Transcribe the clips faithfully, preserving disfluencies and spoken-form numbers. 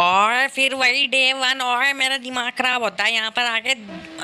और फिर वही डे वन और मेरा दिमाग खराब होता है यहाँ पर आके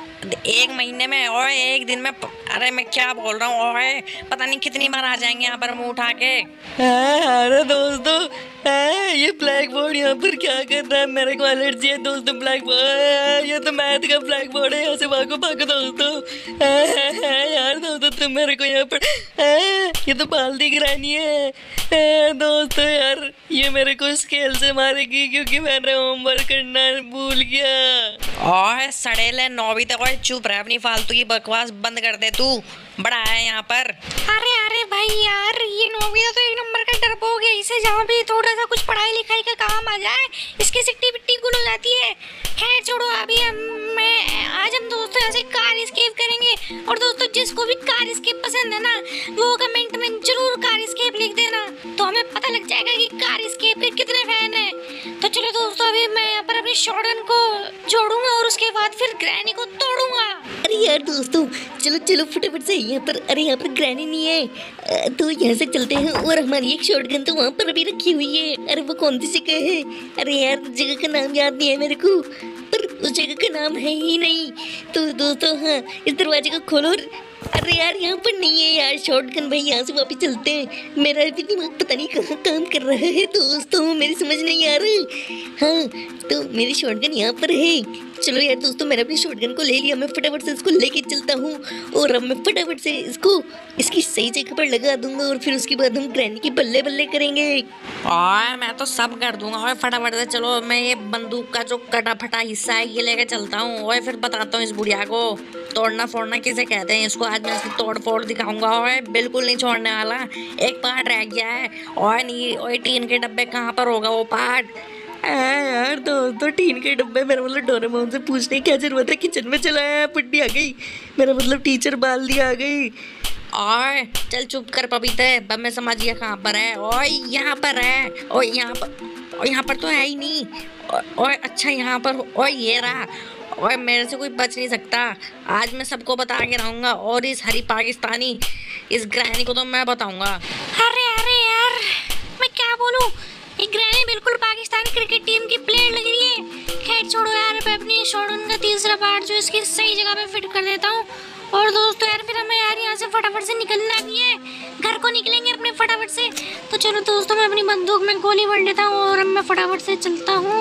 एक महीने में और एक दिन में। अरे मैं क्या बोल रहा हूँ, और पता नहीं कितनी बार आ जाएंगे यहाँ पर मुंह उठा के। अरे दोस्तों, हाँ, ये ब्लैक बोर्ड यहाँ पर क्या कर रहा है? मेरे को एलर्जी है दोस्तों ब्लैक बोर्ड। ये तो मैथ का ब्लैक बोर्ड है, यहाँ से भागो भागो दोस्तों। यार दोस्तों तुम मेरे को यहाँ पर, ये तो बाल्टी गिरानी है दोस्तों। यार ये मेरे को स्केल से मारेगी क्योंकि मैंने होमवर्क करना भूल गया। और सड़ेले नौवीं तक और चुप रह, अपनी फालतू की बकवास बंद कर दे, तू बड़ा है यहाँ पर। अरे अरे भाई यार, ये नौवीं तो एक नंबर का डरपोक है, इसे जहाँ भी थोड़ा सा कुछ पढ़ाई लिखाई का काम आ जाए इसकी सिट्टी बिट्टी गुल हो जाती है। खैर छोड़ो, अभी हम मैं आज हम दोस्तों ऐसे कार एस्केप करेंगे। और दोस्तों जिसको भी कार एस्केप पसंद है ना, वो कमेंट में जरूर कार एस्केप लिख देना, तो हमें पता लग जाएगा कि कार एस्केप के कितने फैन है। तो चलो दोस्तों, अभी मैं यहाँ पर अपनी शॉटगन को जोड़ूंगा और उसके बाद फिर ग्रैनी को तोड़ूंगा। अरे यार दोस्तों, चलो चलो फटाफट से यहाँ पर। अरे यहाँ पर ग्रैनी नहीं है तो यहाँ से चलते हैं। और हमारी एक शॉटगन तो वहाँ पर अभी रखी हुई है। अरे वो कौन सी जगह है? अरे यार जगह का नाम याद नहीं है मेरे को, पर उस जगह का नाम है ही नहीं। तो दोस्तों हाँ, इस दरवाजे को खोलो। अरे यार यहाँ पर नहीं है यार शॉटगन भाई, यहाँ से वापस चलते हैं। मेरा भी दिमाग पता नहीं कहाँ काम कर रहा है दोस्तों, मेरी समझ नहीं आ रही। हाँ तो मेरी शॉटगन यहाँ पर है। चलो यार दोस्तों, मैंने अपनी शॉटगन को ले लिया, मैं फटाफट से इसको लेके चलता हूँ। और अब मैं फटाफट से इसको इसकी सही जगह पर लगा दूंगा और फिर उसके बाद हम ग्रैनी की बल्ले बल्ले करेंगे। और मैं तो सब कर दूंगा। और फटाफट से चलो, मैं ये बंदूक का जो कटा फटा हिस्सा है ये लेके चलता हूँ। और फिर बताता हूँ इस बुढ़िया को तोड़ना फोड़ना किसे कहते हैं। इसको आज मैं इसकी तोड़ फोड़ दिखाऊंगा और बिल्कुल नहीं छोड़ने वाला। एक पार्ट रह गया है और नहीं, और टीन के डब्बे कहाँ पर होगा वो पार्ट। यार दोस्तों, टीन के डब्बे, मेरा मतलब डोरेमोन से पूछने की क्या जरूरत है? किचन में चला है, पुट्टी आ गई, मेरा मतलब टीचर बाल्दी आ गई। और चल चुप कर पपीते, अब मैं समझ गया कहाँ पर है। और यहाँ पर है, और यहाँ पर, और यहाँ पर तो है ही नहीं। और, और अच्छा यहाँ पर, और ये रहा। और मेरे से कोई बच नहीं सकता। आज मैं सबको बता के रहूँगा। और इस हरी पाकिस्तानी इस ग्रैनी को तो मैं बताऊँगा। अरे अरे यार, मैं क्या बोलूँ, ये ग्रैनी बिल्कुल पाकिस्तानी क्रिकेट टीम की प्लेयर लग रही है। खैर छोड़ो यार, मैं अपनी शॉटगन का तीसरा पार्ट जो इसकी सही जगह पे फिट कर देता हूँ। और दोस्तों यार, फिर हमें यार यहाँ से फटाफट से निकलना भी है, घर को निकलेंगे अपने फटाफट से। तो चलो दोस्तों, मैं अपनी बंदूक में गोली भर लेता हूँ और अब मैं फटाफट से चलता हूँ।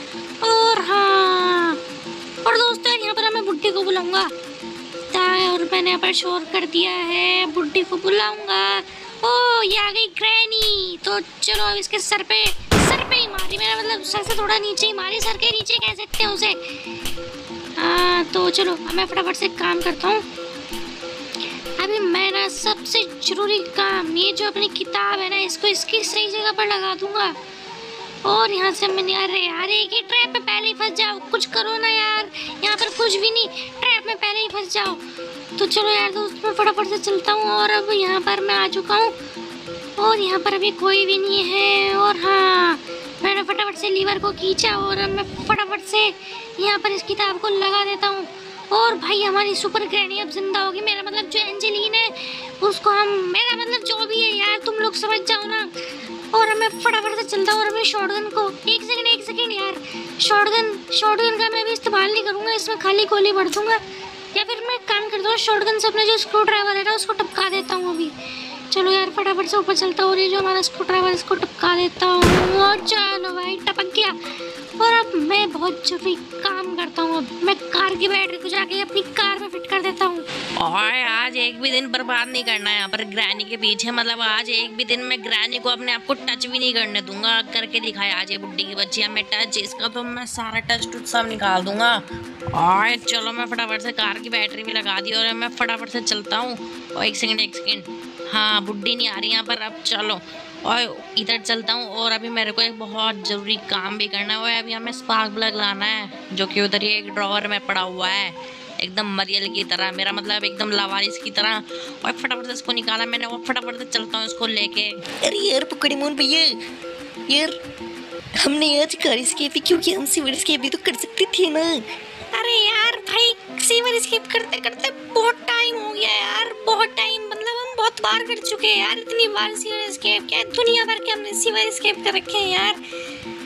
और हाँ, और दोस्तों यार, यहाँ पर मैं बुड्ढी को बुलाऊंगा। और मैंने यहाँ पर शोर कर दिया है, बुड्ढी को बुलाऊंगा। ओ ये आ गई ग्रैनी। तो चलो अब इसके सर पे सर पे ही मारी, मेरा मतलब सर से थोड़ा नीचे ही मारी, सर के नीचे कह सकते हैं उसे। हाँ तो चलो, अब मैं फटाफट से काम करता हूँ। अभी मैं ना सबसे जरूरी काम, ये जो अपनी किताब है ना, इसको इसकी सही जगह पर लगा दूंगा। और यहाँ से मैंने, अरे यार एक ही ट्रैप में पहले ही फंस जाओ, कुछ करो ना यार, यहाँ पर कुछ भी नहीं, ट्रैप में पहले ही फंस जाओ। तो चलो यार दोस्त, मैं फटाफट से चलता हूँ। और अब यहाँ पर मैं आ चुका हूँ और यहाँ पर अभी कोई भी नहीं है। और हाँ, मैंने फटाफट से लीवर को खींचा और अब मैं फटाफट से यहाँ पर इस किताब को लगा देता हूँ। और भाई हमारी सुपर ग्रैनी अब जिंदा होगी, मेरा मतलब जो एंजेलिन है उसको हम, मेरा मतलब जो भी है यार, तुम लोग समझ जाओ ना। और मैं फटाफट से चलता हूँ और मैं शॉटगन को, एक सेकंड एक सेकंड यार, शॉटगन शॉटगन का मैं भी इस्तेमाल नहीं करूँगा, इसमें खाली गोली भर दूंगा। या फिर मैं काम करता हूँ, शॉटगन से अपना जो स्क्रू ड्राइवर है ना उसको टपका देता हूँ अभी। चलो यार फटाफट से ऊपर चलता हूँ और ये जो हमारा स्क्रू ड्राइवर इसको टपका देता हूँ। और चलो भाई, टपक गया। और अब मैं बहुत जरूरी काम करता हूँ, अब मैं कार की बैटरी को जाके अपनी कार में फिट कर देता हूँ। और आज एक भी दिन बर्बाद नहीं करना है यहाँ पर ग्रैनी के पीछे। मतलब आज एक भी दिन मैं ग्रैनी को अपने आप को टच भी नहीं करने दूंगा। करके दिखाया आज ये बुड्ढी की बच्ची हमें टच, इसका तो मैं सारा टच टुच सब निकाल दूंगा। और चलो मैं फटाफट से कार की बैटरी भी लगा दी और मैं फटाफट से चलता हूँ। और एक सेकेंड एक सेकेंड, हाँ बुड्ढी नहीं आ रही यहाँ पर। अब चलो और इधर चलता हूँ। और अभी मेरे को एक बहुत ज़रूरी काम भी करना है। और अभी हमें स्पार्क प्लग लाना है जो कि उधर ही एक ड्रॉवर में पड़ा हुआ है, एकदम मरियल की तरह, मेरा मतलब एकदम लावारिस की तरह। और फटाफट से इसको निकाला मैंने और फटाफट से चलता हूँ इसको लेके। अरे यार पकड़ी मोन भैया, यार हमने आज कार एस्केप, क्योंकि हम सिविल एस्केप भी तो कर सकते थे ना। अरे यार भाई, सिविल एस्केप करते करते बहुत टाइम हो गया यार, बहुत टाइम, मतलब हम बहुत बार कर चुके हैं यार, इतनी बार सिविल एस्केप, क्या दुनिया भर के हमने सिविल एस्केप कर रखे हैं यार।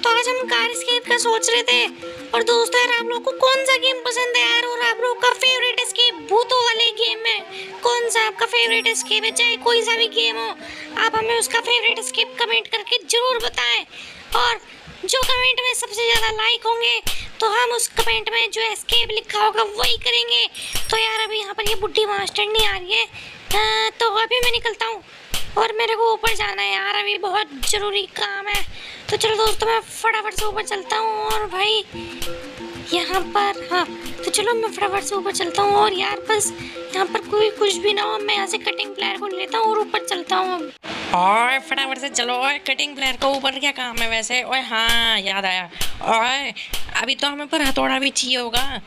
तो आज हम कार एस्केप का सोच रहे थे। और दोस्तों यार, आप लोग को कौन सा गेम पसंद है यार, और आप लोग का फेवरेट एस्केप भूतों वाले गेम में कौन सा आपका फेवरेट एस्केप है? चाहे कोई सा भी गेम हो, आप हमें उसका फेवरेट एस्केप कमेंट करके जरूर बताएं। और जो कमेंट में सबसे ज्यादा लाइक होंगे तो हम उस कमेंट में जो एस्केप लिखा होगा वही करेंगे। तो यार अभी यहाँ पर ये बुड्ढी मास्टर नहीं आ रही है, आ, तो अभी मैं निकलता हूँ और मेरे को ऊपर जाना है यार, अभी बहुत जरूरी काम है। तो चलो दोस्तों, मैं फटाफट से ऊपर चलता हूँ। और भाई यहाँ पर, हाँ तो चलो मैं फटाफट से ऊपर चलता हूँ। और यार बस यहाँ पर कोई कुछ भी ना हो, मैं यहाँ से कटिंग प्लेयर को लेता हूँ और ऊपर चलता हूँ। ओए फटाफट से चलो। ओए कटिंग प्लेयर का ऊपर क्या काम है वैसे? ओए हाँ याद आया। ओए अभी तो हमें पर हथौड़ा भी चाहिए होगा,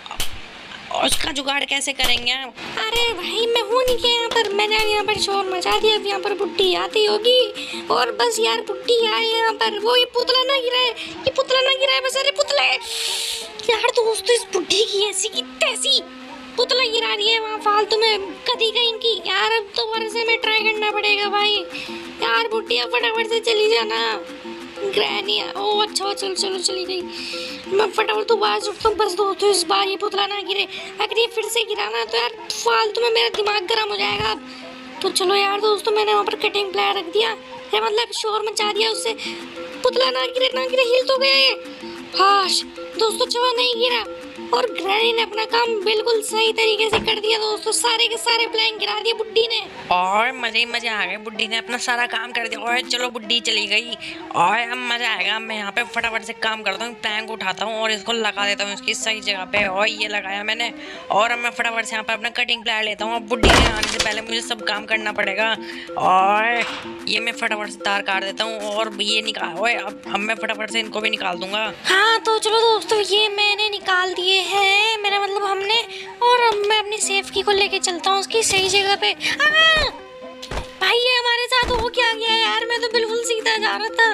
उसका जुगाड़ कैसे करेंगे? अरे भाई मैं हूँ नहीं क्या यहाँ पर, मैंने यहाँ पर शोर मचा दिया। अब यहाँ पर बुड्ढी आती होगी और बस यार बुड्ढी आए यहाँ पर। वो ये पुतला ना गिरा है, ये पुतला ना गिरा है बस। अरे पुतला है यार दोस्तों, इस बुड्ढी की ऐसी की तैसी पुतला गिरा रही है वहाँ फालतू में, कदी गई इनकी यार। अब दोबारा से मैं ट्राई करना पड़ेगा भाई। यार बुड्ढी अब फटाफट से चली जाना। ग्रैनी, ओ अच्छा चलो चलो चली गई। मैं फटाफट तो बाहर उठता हूँ बस दोस्तों, इस बार ये पुतला ना गिरे। अगर ये फिर से गिराना तो यार फालतू में मेरा दिमाग गर्म हो जाएगा। तो चलो यार दोस्तों, मैंने वहाँ पर कटिंग प्लेयर रख दिया, ये मतलब शोर मचा दिया उससे। पुतला ना गिरे ना गिरे, हिल तो गया ये। हाश दोस्तों, चलो नहीं गिरा। और ग्रैनी ने अपना काम बिल्कुल सही तरीके से कर दिया दोस्तों, सारे के सारे प्लान गिरा दिए बुड्ढी ने। और मजे ही मजे आ गए, बुड्ढी ने अपना सारा काम कर दिया। और चलो बुड्ढी चली गई और अब मजा आएगा। मैं यहाँ पे फटाफट से काम करता हूँ, प्लान को उठाता हूँ और इसको लगा देता हूँ इसकी सही जगह पे। और ये लगाया मैंने, और अब मैं फटाफट से यहाँ पे अपना कटिंग प्लान लेता हूँ। अब बुड्ढी ने आने से पहले मुझे सब काम करना पड़ेगा। और ये मैं फटाफट से तार काट देता हूँ और ये निकाल, ओए अब अब मैं फटाफट से इनको भी निकाल दूंगा। हाँ तो चलो दोस्तों, ये मैंने निकाल दिए है, मेरा मतलब हमने। और अब मैं अपनी सेफ की को लेके चलता हूँ उसकी सही जगह पे। आ! भाई ये हमारे साथ हो क्या गया यार, मैं तो बिल्कुल सीधा जा रहा था।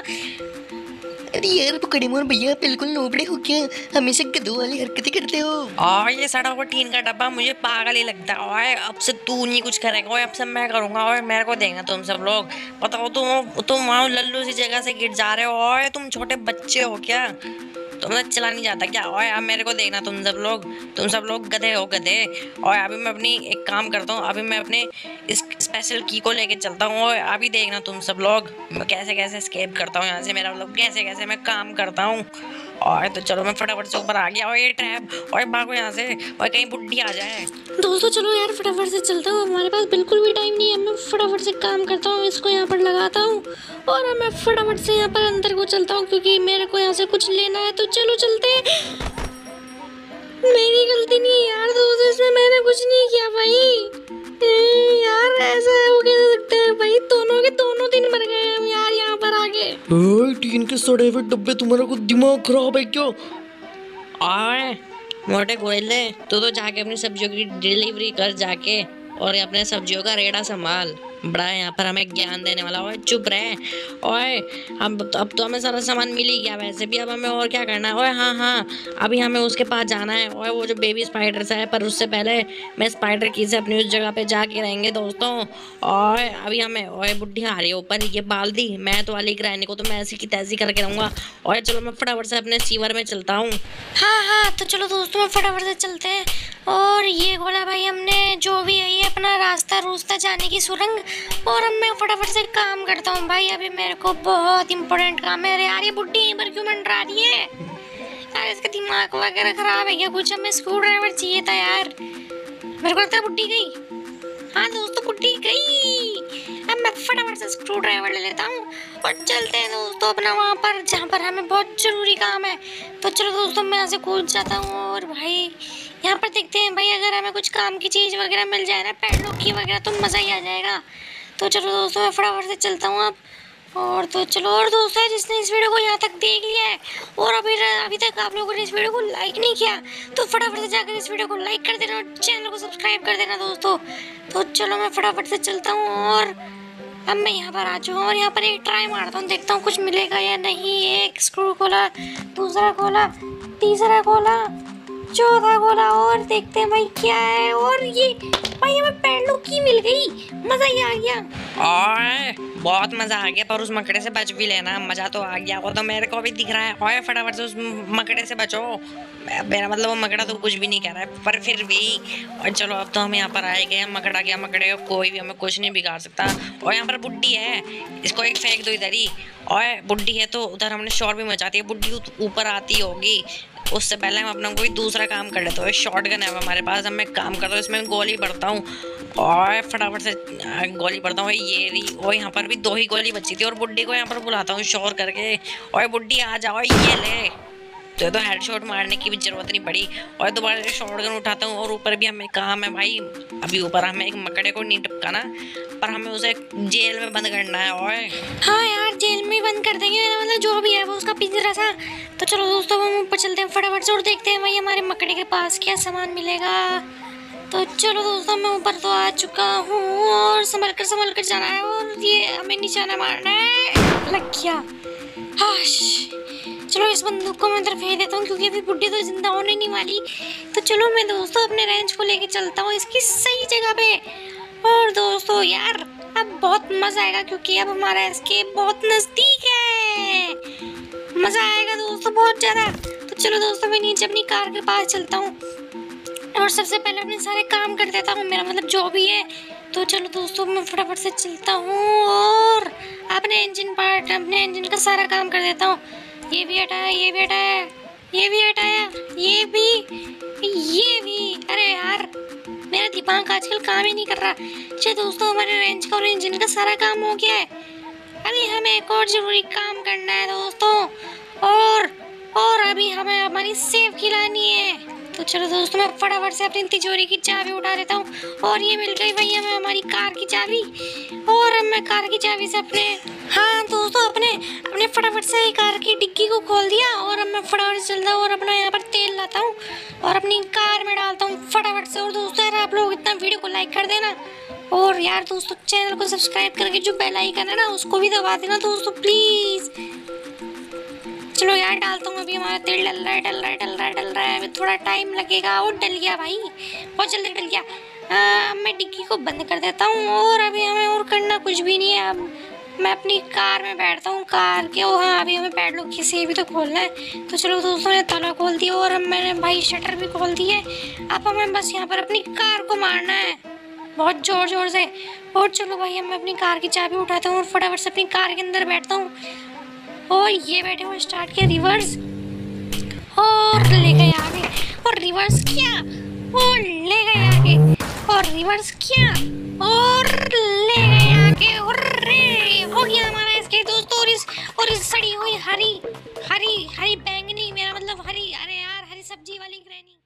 अरे यार पकड़े मोर भैया, बिल्कुल नोबड़े हो क्या, हमेशा गधों वाली हरकतें करते हो। और ये सड़ा हुआ टीन का डब्बा मुझे पागल ही लगता है। ओए अब से तू नहीं कुछ करेगा, ओए अब से मैं करूंगा। ओए मेरे को देगा तुम सब लोग। बताओ तुम तुम वहाँ लल्लू सी जगह से गिर जा रहे हो। ओए तुम छोटे बच्चे हो क्या, तुमने चला नहीं जाता क्या? ओए अब मेरे को देखना तुम सब लोग, तुम सब लोग गधे हो गधे। और अभी मैं अपनी एक काम करता हूँ, अभी मैं अपने इस स्पेशल की को लेके चलता हूँ। और अभी देखना तुम सब लोग मैं कैसे कैसे एस्केप करता हूँ यहाँ से, मेरा मतलब कैसे कैसे मैं काम करता हूँ। और तो चलो मैं फटाफट से ऊपर आ गया। और ये ट्रैप, और भागो यहाँ से, और कहीं बुड्ढी आ जाए। दोस्तों चलो यार फटाफट से चलता हूँ, हमारे पास बिल्कुल भी टाइम नहीं है। मैं फटाफट से काम करता हूँ, इसको यहाँ पर लगाता हूँ और मैं फटाफट से यहाँ पर अंदर को चलता हूँ क्योंकि मेरे को यहाँ से कुछ लेना है। तो चलो चलते हैं। मेरी गलती नहीं है यार दोस्तों, इसमें मैंने कुछ नहीं किया भाई। ए, यार ऐसा हो कैसे सकते हैं भाई, दोनों के दोनों दिन मर गए हम यार यहाँ पर आगे। ओए टीन के सड़े हुए डब्बे, तुम्हारा को दिमाग खराब है क्या? और मोटे गोयले, तू तो जाके अपनी सब्जियों की डिलीवरी कर जाके, और अपने सब्जियों का रेड़ा संभाल। बड़ा यहाँ पर हमें ज्ञान देने वाला। ओए चुप रहे। ओए अब तो अब तो हमें सारा सामान मिल ही गया वैसे भी, अब हमें और क्या करना है? ओए हाँ हाँ अभी हमें उसके पास जाना है। ओए वो जो बेबी स्पाइडर सा है, पर उससे पहले मैं स्पाइडर की से अपनी उस जगह पे जाके रहेंगे दोस्तों। और अभी हमें, ओए बुड्ढी आ रही है ऊपर, ये बाल्दी मैं तो वाली ग्रैनी को तो मैं ऐसी की तैसी करके रहूँगा। और चलो मैं फटाफट से अपने सीवर में चलता हूँ। हाँ हाँ तो चलो दोस्तों मैं फटाफट से चलते हैं। और ये खोला भाई हमने, जो भी है ये अपना रास्ता रूस्ता जाने की सुरंग। और अब मैं फटाफट से काम करता हूँ भाई, अभी मेरे को बहुत इंपॉर्टेंट काम है। अरे यार ये बुड्ढी यहीं पर क्यों मंडरा रही है यार, इसका दिमाग वगैरह खराब है क्या कुछ? हमें स्क्रू ड्राइवर चाहिए था यार, मेरे को लगता है बुड्ढी गई। हाँ दोस्तों बुड्ढी गई। अब मैं फटाफट से स्क्रू ड्राइवर ले लेता हूँ और चलते हैं दोस्तों अपना वहाँ पर जहाँ पर हमें बहुत जरूरी काम है। तो चलो दोस्तों मैं यहाँ से कूद जाता हूँ और भाई यहाँ पर देखते हैं भाई, अगर हमें कुछ काम की चीज़ वगैरह मिल जाए ना, पैडलॉक की वगैरह, तो मज़ा ही आ जाएगा। तो चलो दोस्तों मैं फटाफट से चलता हूँ अब। और तो चलो, और दोस्तों जिसने इस वीडियो को यहाँ तक देख लिया है और अभी अभी तक आप लोगों ने इस वीडियो को लाइक नहीं किया, तो फटाफट से जाकर इस वीडियो को लाइक कर देना और चैनल को सब्सक्राइब कर देना दोस्तों। तो चलो मैं फटाफट से चलता हूँ और अब मैं यहाँ पर आ चुका हूँ और यहाँ पर एक ट्राई मारता हूँ, देखता हूँ कुछ मिलेगा या नहीं। एक स्क्रू खोला, दूसरा खोला, तीसरा खोला, चौथा खोला, और देखते हैं भाई क्या है। और ये भाई हमें पैडलॉक की मिल गई, मजा ही आ गया। और बहुत मजा आ गया, पर उस मकड़े से बच भी लेना। मजा तो आ गया, वो तो मेरे को भी दिख रहा है। ओए फटाफट से उस मकड़े से बचो। मेरा मतलब वो मकड़ा तो कुछ भी नहीं कह रहा है, पर फिर भी। और चलो अब तो हम यहाँ पर आए गए। मकड़ा गया मकड़े को कोई भी हमें कुछ नहीं बिगाड़ सकता। और यहाँ पर बुड्ढी है, इसको एक फेंक दो इधर ही। और बुड्ढी है तो उधर हमने शोर भी मचाती है। बुड्ढी ऊपर आती होगी, उससे पहले हम अपना कोई दूसरा काम कर लेते हैं। शॉर्ट गन है हमारे पास, अब मैं काम करता हूँ, इसमें गोली भरता हूँ और फटाफट से गोली भरता हूँ। ये रही। और यहाँ पर भी दो ही गोली बची थी। और बुड्ढी को यहाँ पर बुलाता हूँ शोर करके। और बुड्ढी आ जाओ, ये ले। तो तो हेडशॉट मारने की भी जरूरत नहीं पड़ी। और दोबारा से शॉटगन उठाता हूँ। और ऊपर भी हमें काम है भाई, अभी ऊपर हमें एक मकड़े को नहीं टपकाना, पर हमें उसे जेल में बंद करना है। और हाँ यार, जेल में बंद कर देंगे, मतलब जो भी है वो उसका पिंजरा सा। तो चलो दोस्तों, हम ऊपर चलते हैं फटाफट से और देखते हैं भाई हमारे मकड़े के पास क्या सामान मिलेगा। तो चलो दोस्तों, मैं ऊपर तो आ चुका हूँ और संभल कर संभल कर जाना है। और ये हमें निशाना मारना है। लग गया। हाश, चलो इस बंदूक को मैं इधर फेंक देता हूँ, क्योंकि अभी बुड्ढी तो जिंदा होने नहीं वाली। तो चलो मैं दोस्तों अपने रेंज को लेके चलता हूँ इसकी सही जगह पे। और दोस्तों यार, अब बहुत मजा आएगा, क्योंकि अब हमारा एस्केप बहुत नजदीक है। मजा आएगा दोस्तों बहुत ज्यादा। तो चलो दोस्तों, मैं नीचे अपनी कार के पास चलता हूँ और सबसे पहले अपने सारे काम कर देता हूँ, मेरा मतलब जो भी है। तो चलो दोस्तों, मैं फटाफट से चलता हूँ और अपने इंजन पार्ट अपने इंजन का सारा काम कर देता हूँ। ये भी हटाया, ये भी हटाया, ये भी हटाया, ये भी, ये भी। अरे यार, मेरा दिमाग आजकल काम ही नहीं कर रहा। चलो दोस्तों, हमारे रेंज का और इंजन का सारा काम हो गया है। अभी हमें एक और जरूरी काम करना है दोस्तों, और और अभी हमें हमारी सेफ खिलानी है। तो चलो दोस्तों, मैं फटाफट से अपनी तिजोरी की चाबी उठा देता हूँ। और ये मिल गई भैया हमें हमारी कार की चाबी। और अब मैं कार की चाबी से अपने हाँ दोस्तों अपने अपने फटाफट से कार की डिग्गी को खोल दिया। और अब मैं फटाफट से चलता हूँ और अपना यहाँ पर तेल लाता हूँ और अपनी कार में डालता हूँ फटाफट से। और दोस्तों यार, आप लोग इतना वीडियो को लाइक कर देना। और यार दोस्तों, चैनल को सब्सक्राइब करके जो बेल आइकन है ना, उसको भी दबा देना दोस्तों प्लीज। चलो यार, डालता हूँ। अभी हमारा तेल डल रहा है डल रहा है डल रहा है डल रहा है अभी थोड़ा टाइम लगेगा। और डल गया भाई, बहुत जल्दी डल गया। आ, मैं डिग्गी को बंद कर देता हूँ। और अभी हमें और करना कुछ भी नहीं है। अब मैं अपनी कार में बैठता हूँ। कार के ओ हाँ, अभी हमें पेडलॉक की से भी तो खोलना है। तो चलो दोस्तों, ने ताला खोल दिया और अब मैंने भाई शटर भी खोल दी है। अब हमें बस यहाँ पर अपनी कार को मारना है बहुत जोर जोर से। और चलो भाई, मैं अपनी कार की चाबी उठाता हूँ और फटाफट से अपनी कार के अंदर बैठता हूँ। और ये बैठे हुए स्टार्ट किया रिवर्स और ले गए आगे। और रिवर्स किया और ले गए आगे। और रिवर्स किया और ले गए आगे। और रे हो गया हमारा इसके दोस्तों। और इस और इस सड़ी हुई हरी हरी हरी बैंगनी, मेरा मतलब हरी, अरे यार, हरी सब्जी वाली ग्रैनी।